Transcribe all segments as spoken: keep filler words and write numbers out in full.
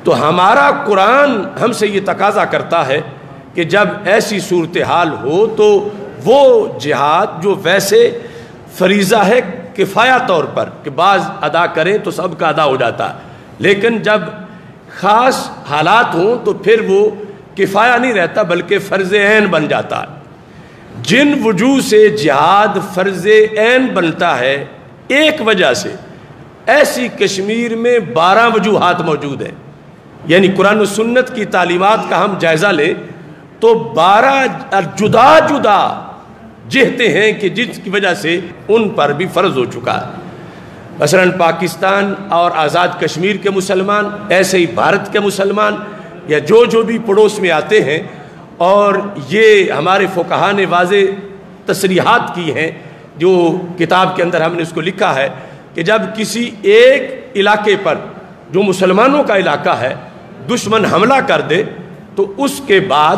تو ہمارا قرآن ہم سے یہ تقاضا کرتا ہے کہ جب ایسی صورتحال ہو تو وہ جہاد جو ویسے فریضہ ہے کفایہ طور پر کہ بعض ادا کریں تو سب کا ادا ہو جاتا ہے، لیکن جب خاص حالات ہوں تو پھر وہ کفایہ نہیں رہتا بلکہ فرض عین بن جاتا ہے۔ جن وجوہ سے جہاد فرض عین بنتا ہے ایک وجہ سے، ایسی کشمیر میں بارہ وجوہات موجود ہیں، یعنی قرآن و سنت کی تعلیمات کا ہم جائزہ لیں تو بارہ جدا جدا جہتیں ہیں کہ جس کی وجہ سے ان پر بھی فرض ہو چکا ہے۔ مثلاً پاکستان اور آزاد کشمیر کے مسلمان، ایسے ہی بھارت کے مسلمان یا جو جو بھی پڑوس میں آتے ہیں، اور یہ ہمارے فقہاء نے واضح تصریحات کی ہیں، جو کتاب کے اندر ہم نے اس کو لکھا ہے کہ جب کسی ایک علاقے پر جو مسلمانوں کا علاقہ ہے دشمن حملہ کر دے تو اس کے بعد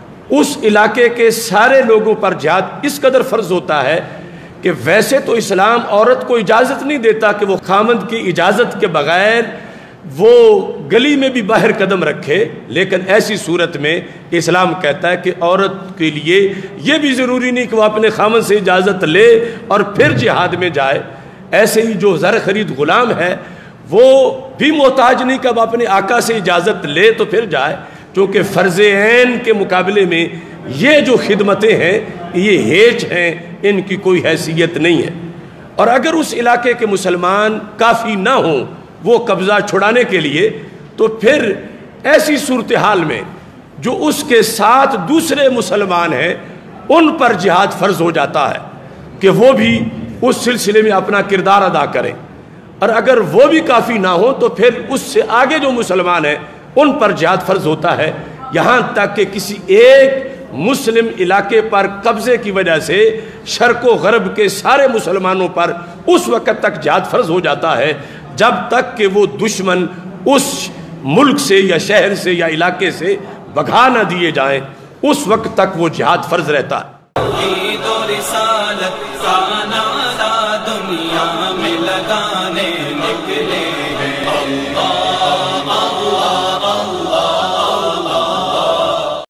اس علاقے کے سارے لوگوں پر جہاد اس قدر فرض ہوتا ہے کہ ویسے تو اسلام عورت کو اجازت نہیں دیتا کہ وہ خامند کی اجازت کے بغیر وہ گلی میں بھی باہر قدم رکھے، لیکن ایسی صورت میں اسلام کہتا ہے کہ عورت کے لیے یہ بھی ضروری نہیں کہ وہ اپنے خامند سے اجازت لے اور پھر جہاد میں جائے۔ ایسے ہی جو زر خرید غلام ہے وہ بھی محتاج نہیں کہ اب اپنے آقا سے اجازت لے تو پھر جائے، کیونکہ فرض عین کے مقابلے میں یہ جو خدمتیں ہیں یہ ہیچ ہیں، ان کی کوئی حیثیت نہیں ہے۔ اور اگر اس علاقے کے مسلمان کافی نہ ہوں وہ قبضہ چھڑانے کے لیے تو پھر ایسی صورتحال میں جو اس کے ساتھ دوسرے مسلمان ہیں ان پر جہاد فرض ہو جاتا ہے کہ وہ بھی اس سلسلے میں اپنا کردار ادا کریں، اور اگر وہ بھی کافی نہ ہو تو پھر اس سے آگے جو مسلمان ہیں ان پر جہاد فرض ہوتا ہے، یہاں تک کہ کسی ایک مسلم علاقے پر قبضے کی وجہ سے شرق و غرب کے سارے مسلمانوں پر اس وقت تک جہاد فرض ہو جاتا ہے جب تک کہ وہ دشمن اس ملک سے یا شہر سے یا علاقے سے بھگا نہ دیے جائیں، اس وقت تک وہ جہاد فرض رہتا ہے۔